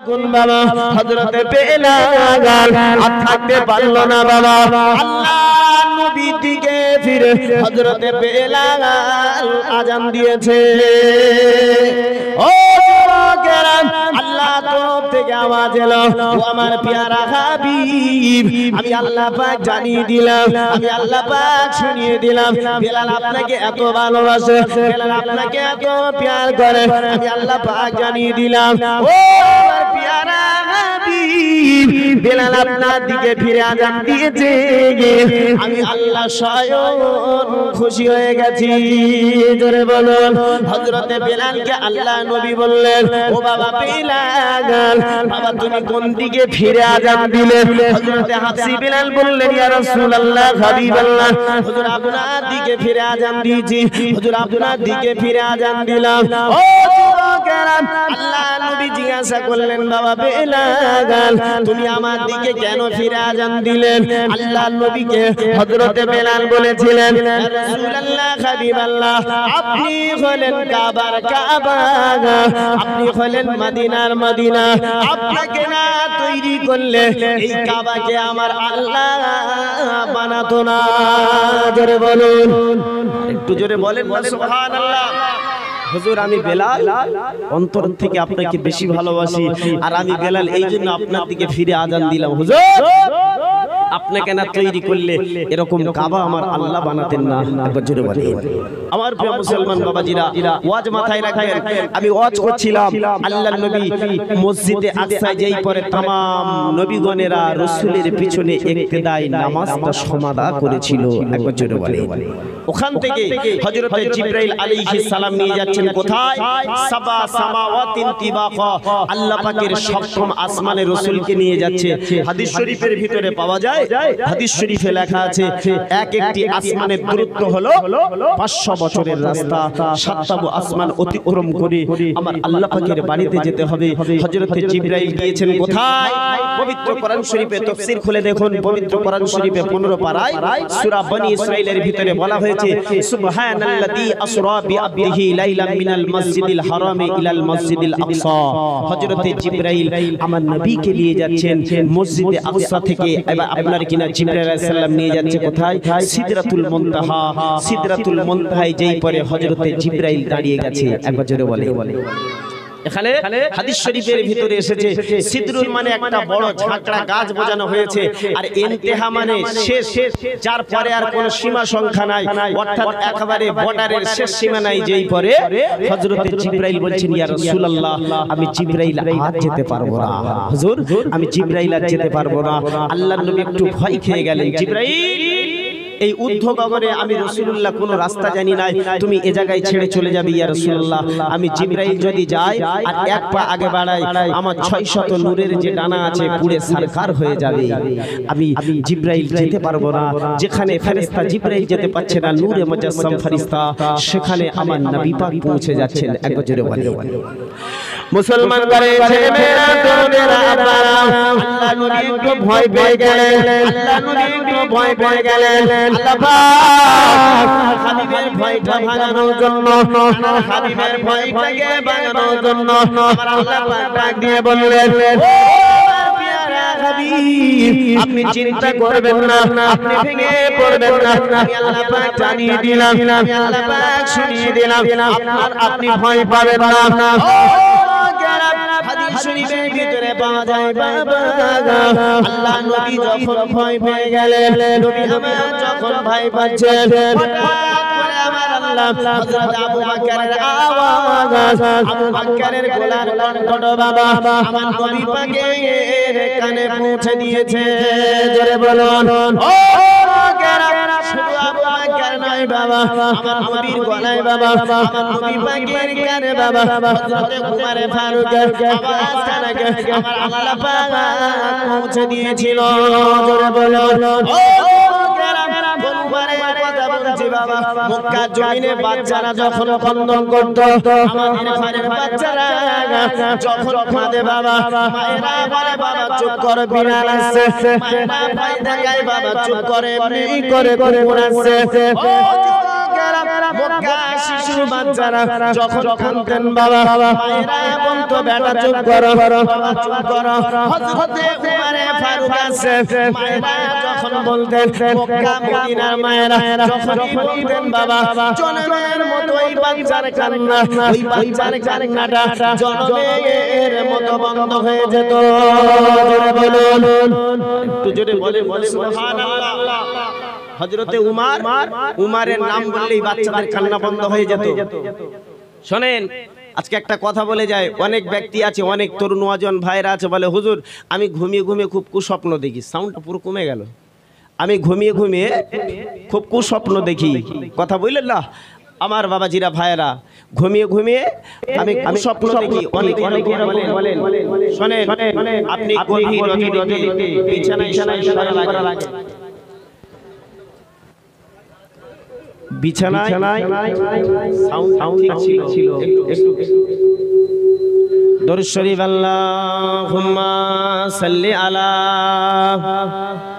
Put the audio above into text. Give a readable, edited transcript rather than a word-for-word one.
দেখুন বাবা হযরতে বেলাল আর থাকতে পারল না বাবা আল্লাহ নবীর দিকে ফিরে হযরতে বেলাল আযান দিয়েছে ও যুবকেরা আল্লাহ তরফ থেকে আওয়াজ এলো ও আমার প্যারা হাবিব আমি আল্লাহ পাক জানিয়ে দিলাম আমি আল্লাহ পাক শুনিয়ে দিলাম বেলাল আপনাকে এত ভালোবাসে বেলাল আপনাকে এত প্যার করে আমি আল্লাহ পাক জানিয়ে দিলাম ও আমার প্যারা হাবিব বেলাল আপনার দিকে ফিরে আযান দিয়েছে আমি আল্লাহ স্বয়ং খুশি হয়ে গেছি জোরে বলুন হযরতে বেলালকে আল্লাহ নবী বললেন ও বাবা বেলাল বাবা তুমি কোন দিকে ফিরে আযান দিলে হযরতে হাফসি বেলাল বললেন ইয়া রাসূলুল্লাহ হাবিবাল্লাহ হুজুর আপনার দিকে ফিরে আযান দিয়েছি হুজুর আপনার দিকে ফিরে আযান দিলাম ও যুবকেরা আল্লাহ নবী জিজ্ঞাসা করলেন বাবা বেলাল তুমি আমার দিকে কেন ফিরে আযান দিলেন আল্লাহ নবীকে হযরতে বেলাল বলেছিলেন ইয়া রাসূলুল্লাহ হাবিবাল্লাহ আপনি হলেন কাবার কাবা আপনি হলেন মদিনার মদিনা আপনাকে না তৈরি করলে এই কাবাকে আমার আল্লাহ বানাতো না জোরে বলুন একটু জোরে বলেন না সুবহানাল্লাহ হুজুর আমি বেলাল অন্তর থেকে আপনাকে বেশি ভালোবাসি আর আমি বেলাল এইজন্য আপনার দিকে ফিরে আযান দিলাম হুজুর আপনাকে না তৈরি করলে এরকম কাবা আমার আল্লাহ বানাতেন না একবার জোরে বলেন আমার প্রিয় মুসলমান বাবাজিরা ওয়াজ মাথায় রাখেন আমি ওয়াজ করছিলাম আল্লাহর নবী মসজিদে আকসায় যেই পরে तमाम নবীগণেরা রাসূলের পিছনে ইক্তেদায় নামাজটা সমাদা করেছিল একবার জোরে বলেন ওখান থেকে হযরত জিবরাইল আলাইহিস সালাম নিয়ে যাচ্ছেন কোথায় সাবা সামাওয়াতিন তিবাকা আল্লাহ পাকের সপ্তম আসমানে রাসূলকে নিয়ে যাচ্ছে হাদিস শরীফের ভিতরে পাওয়া যায় হাদিস শরীফে লেখা আছে এক একটি আসমানের দূরত্ব হলো 500 বছরের রাস্তা সাতটা আসমান অতিক্রম করে আমার আল্লাহ পাকের বাড়িতে যেতে হবে হযরত জিবরাইল গিয়েছেন কোথায় পবিত্র কোরআন শরীফে তাফসীর খুলে দেখুন পবিত্র কোরআন শরীফে 15 পারায় সূরা বনি ইসরাঈলের ভিতরে বলা হয়েছে সুবহানাল্লাযী আসরা বিআবদিহি লাইলাম মিনাল মসজিদিল হারামি ইলাল মসজিদিল আকসা হযরত জিবরাইল আমার নবীকে নিয়ে যাচ্ছেন মসজিদে আকসা থেকে এবার আপনার কিনা জিবরাইল আলাইহিস সালাম নিয়ে যাচ্ছে কোথায় সিদরাতুল মুনতাহা সিদরাতুল মুনতাহায় যেই পরে হযরত জিবরাইল দাঁড়িয়ে গেছে একবার জোরে বলে এখানে হাদিস শরীফের ভিতরে এসেছে সিদরুল মানে একটা বড় ঝাঁকড়া গাছ বোঝানো হয়েছে আর ইনতেহা মানে শেষ যার পরে আর কোনো সীমা সংখ্যা নাই অর্থাৎ একেবারে বর্ডারের শেষ সীমা নাই যেই পরে হযরত জিবরাইল বলছেন ইয়া রাসূলুল্লাহ আমি জিবরাইল আজ যেতে পারবো না হুজুর আমি জিবরাইল আজ যেতে পারবো না আল্লাহর নবী একটু ভয় খেয়ে গেলেন জিবরাইল এই ঊর্ধ্ব গগনে আমি রাসূলুল্লাহ কোন রাস্তা জানি না তুমি এই জায়গায় ছেড়ে চলে যাবে ইয়া রাসূলুল্লাহ আমি জিবরাইল যদি যাই আর এক পা আগে বাড়াই আমার 600 নূরের যে ডানা আছে পুরো সরকার হয়ে যাবে আমি জিবরাইল যেতে পারবো না যেখানে ফেরেশতা জিবরাইল যেতে পারছে না নূরে মুজাসসাম ফেরেশতা সেখানে আমার নবী পাক পৌঁছে যাচ্ছেন একবার জোরে বলে মুসলমান করে ছেলেমেয়েরা তরুণেরা আপনারা আল্লাহ নবী একটু ভয় পেয়ে গেলেন আল্লাহ নবী একটু ভয় পেয়ে গেলেন আল্লাহ পাক হাবিবের ভয়টা ভাঙানোর জন্য হাবিবের ভয়টাকে ভাঙানোর জন্য আমার আল্লাহ পাক ডাক দিয়ে বললেন ও প্যারা হাবিব আপনি চিন্তা করবেন না আপনি ভেঙে পড়বেন না আমি আল্লাহ পাক জানিয়ে দিলাম আমি আল্লাহ পাক শুনিয়ে দিলাম আপনি ভয় পাবেন না হাদিস শরীফের ভিতরে পাওয়া যায় বাবা আল্লাহ নবী যখন ভয় পেয়ে গেলেন নবী আমার যখন ভয় পাচ্ছেন হঠাৎ করে আমার আল্লাহ হযরত আবু বকরের আওয়াজ আবু বকরের গলার কণ্ঠ বাবা আমার নবী পাকের কানে পৌঁছে দিয়েছে জোরে বলুন ও বকরা শুধু আবু বকর নয় বাবা আমার নবীর গলায় বাবা আমার নবী পাকের কানে বাবা হযরত উমর ফারুকের আওয়াজ কানে আমার আল্লাহ পাক পৌঁছে দিয়েছিল জোরে বলুন ও বকরা বলবারে কথা বলছি বাবা মক্কা জমিনে বাচ্চারা যখন খন্দন করত আমাদের ঘরের বাচ্চারা যখন কাঁদে বাবা মায়েরা বলে বাবা চুপ করে বিড়াল আসছে মায়েরা ভয় দেখায় বাবা চুপ করে এমনি করে কুকুর আসছে ও যুবকেরা ভোক্কা শিশু বাচ্চারা যখন কাঁদতেন বাবা মায়েরা বলতো বেটা চুপ করো বাবা চুপ করো হযরতে উমর ফারুক আছে মায়েরা যখন বলতেন মক্কা মদিনার মায়েরা যখন বলতেন বাবা জনমের মতো ওই বাচ্চার কান্না ওই বাচ্চার কান্নাটা জনমের মতো বন্ধ হয়ে যেত জোরে বলুন একটু জোরে বলে সুবহানাল্লাহ হযরতে উমারের নাম বললেই বাচ্চাদের কান্না বন্ধ হয়ে যেত শুনেন আজকে একটা কথা বলে যায় অনেক ব্যক্তি আছে অনেক তরুণ নওজোয়ান ভাইরা আছে বলে হুজুর আমি ঘুমিয়ে ঘুমিয়ে খুব কুস্বপ্ন দেখি সাউন্ডটা পুরো কমে গেল আমি ঘুমিয়ে ঘুমিয়ে খুব কুস্বপ্ন দেখি কথা বললেন না আমার বাবাজিরা ভাইরা ঘুমিয়ে ঘুমিয়ে আমি স্বপ্ন দেখি অনেক বলেন শুনেন আপনি গভীর রাতে বিছানায় শোয়া লাগে বিছানায় সাউন্ড ঠিক ছিল দরুদ শরীফ আল্লাহুম্মা সাল্লি আলা